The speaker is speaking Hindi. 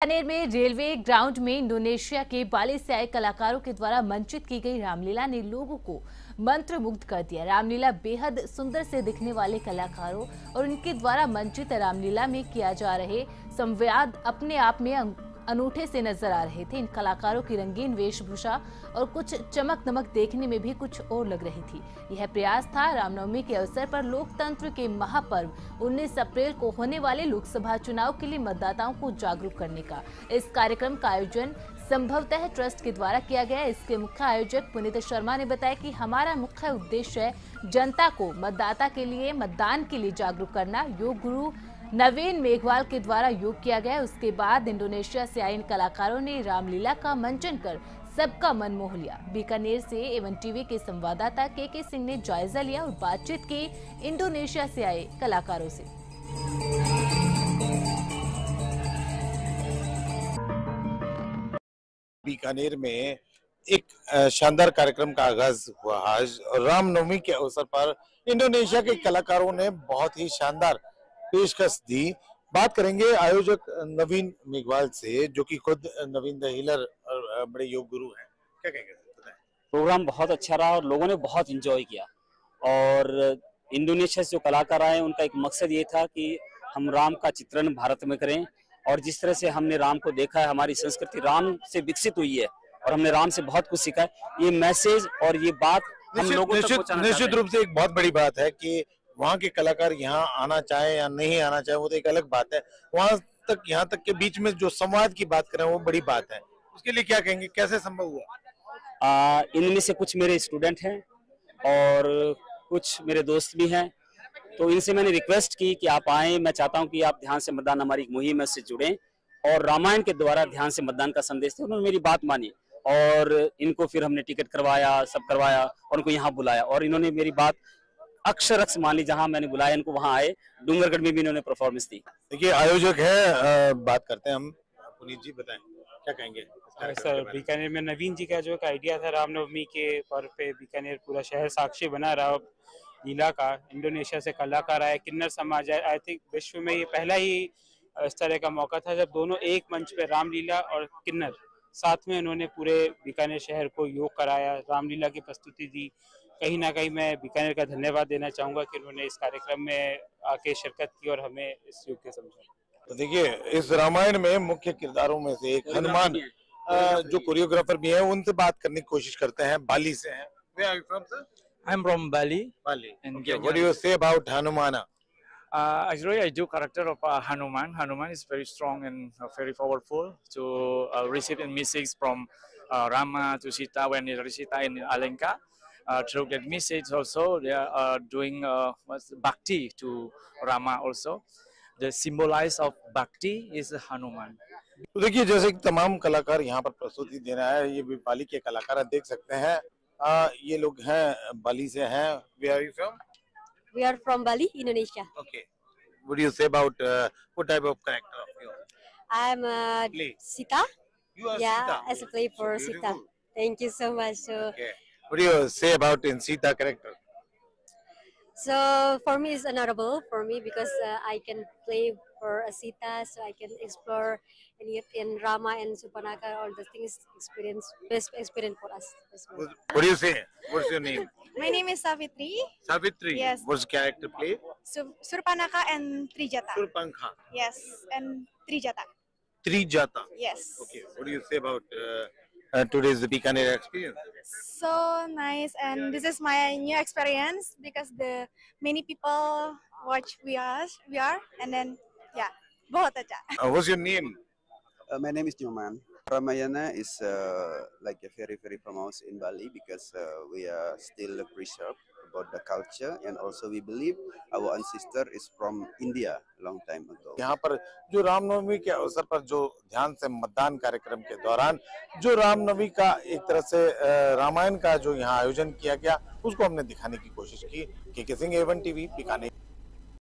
बीकानेर में रेलवे ग्राउंड में इंडोनेशिया के बाली से आए कलाकारों के द्वारा मंचित की गई रामलीला ने लोगों को मंत्रमुग्ध कर दिया। रामलीला बेहद सुंदर से दिखने वाले कलाकारों और उनके द्वारा मंचित रामलीला में किया जा रहे संवाद अपने आप में अनूठे से नजर आ रहे थे। इन कलाकारों की रंगीन वेशभूषा और कुछ चमक दमक देखने में भी कुछ और लग रही थी। यह प्रयास था रामनवमी के अवसर पर लोकतंत्र के महापर्व 19 अप्रैल को होने वाले लोकसभा चुनाव के लिए मतदाताओं को जागरूक करने का। इस कार्यक्रम का आयोजन संभवतः ट्रस्ट के द्वारा किया गया। इसके मुख्य आयोजक पुनीत शर्मा ने बताया कि हमारा मुख्य उद्देश्य है जनता को मतदाता के लिए मतदान के लिए जागरूक करना। योग गुरु नवीन मेघवाल के द्वारा योग किया गया। उसके बाद इंडोनेशिया से आए इन कलाकारों ने रामलीला का मंचन कर सबका मन मोह लिया। बीकानेर से एवन टीवी के संवाददाता के सिंह ने जायजा लिया और बातचीत की इंडोनेशिया से आए कलाकारों से। बीकानेर में एक शानदार कार्यक्रम का आगाज हुआ। आज रामनवमी के अवसर पर इंडोनेशिया के कलाकारों ने बहुत ही शानदार पेशकश दी। बात करेंगे आयोजक नवीन मेघवाल से, जो कि खुद नवीन द हीलर और बड़े योग गुरु हैं। क्या कहेंगे? प्रोग्राम बहुत अच्छा रहा और लोगों ने बहुत एंजॉय किया। और इंडोनेशिया से जो कलाकार आए उनका एक मकसद ये था कि हम राम का चित्रण भारत में करें। और जिस तरह से हमने राम को देखा है, हमारी संस्कृति राम से विकसित हुई है और हमने राम से बहुत कुछ सीखा है। ये मैसेज और ये बात हम लोगों तक पहुंचाना चाहते हैं। निश्चित रूप से एक बहुत बड़ी बात है कि वहाँ के कलाकार यहाँ आना चाहे या नहीं आना चाहे, वो तो एक अलग बात है। वहाँ तक यहाँ तक के बीच में जो संवाद की बात करें वो बड़ी बात है। उसके लिए क्या कहेंगे, कैसे संभव हुआ? इनमें से कुछ मेरे स्टूडेंट हैं और कुछ मेरे दोस्त भी हैं। तो इनसे मैंने रिक्वेस्ट की कि आप आएं। मैं चाहता हूं कि आप ध्यान से मतदान हमारी मुहिम से जुड़ें और रामायण के द्वारा ध्यान से मतदान का संदेश दें। उन्होंने मेरी बात मानी और इनको फिर हमने टिकट करवाया, सब करवाया और उनको यहाँ बुलाया और इन्होंने मेरी बात अक्षरक्ष मान ली। जहां मैंने बुलाया इनको वहां आए। डूंगरगढ़ में भी इन्होंने परफॉर्मेंस दी। देखिए आयोजक है, बात करते हैं हम। पुनीत जी बताएं, क्या कहेंगे? सर, बीकानेर में नवीन जी का जो एक आइडिया था रामनवमी के पर्व पे बीकानेर पूरा शहर साक्षी बना रामलीला का। इंडोनेशिया से कलाकार आए, किन्नर समाज आए। आई थिंक विश्व में ये पहला ही इस तरह का मौका था जब दोनों एक मंच पे रामलीला और किन्नर साथ में उन्होंने पूरे बीकानेर शहर को योग कराया, रामलीला की प्रस्तुति दी। कहीं ना कहीं मैं बीकानेर का धन्यवाद देना चाहूंगा कि उन्होंने इस कार्यक्रम में आके शिरकत की और हमें इस योग के समझा। तो देखिए इस रामायण में मुख्य किरदारों में से एक हनुमान जो कोरियोग्राफर भी है, उनसे बात करने की कोशिश करते हैं। बाली से हैं। Where are you from, sir? I'm from Bali. Bali. And Okay. What do you say about Hanumana? Actually, I do character of Hanuman. Hanuman is very strong and very powerful to receive the message from Rama to Sita when they Sita in Alanka. Through that message also, they are doing bhakti to Rama also. The symbolize of bhakti is Hanuman. तो देखिए जैसे कि तमाम कलाकार यहाँ पर प्रस्तुति दे रहा है, ये भी बाली के कलाकार देख सकते हैं। ये लोग हैं बाली से हैं। Where are you from? We are from Bali, Indonesia. Okay. What do you say about what type of character of you? I'm Sita. You are Yeah, Sita. as a play for So Sita. beautiful. Thank you so much. Okay. What do you say about in Sita character? So for me, it's honorable for me because I can play for a Sita, so I can explore in Rama and Supanaka, all the things best experience for us as well. What do you say? What's your name? My name is Savitri. Savitri. Yes. What's character play? Surpanaka and Trijata. Surpankha. Yes, and Trijata. Trijata. Yes. Okay. What do you say about today's Bikaner experience? So nice, and this is my new experience because the many people watch we are, and then yeah, बहुत अच्छा. What's your name? My name is Nyoman. Ramayana is like a very famous in Bali because we are still preserved about the culture, and also we believe our ancestor is from India long time ago. यहाँ पर जो रामनवमी के अवसर पर जो ध्यान से मतदान कार्यक्रम के दौरान जो रामनवमी का एक तरह से रामायण का जो यहाँ आयोजन किया गया, उसको हमने दिखाने की कोशिश की। के सिंह, एवन टीवी, बीकानेर।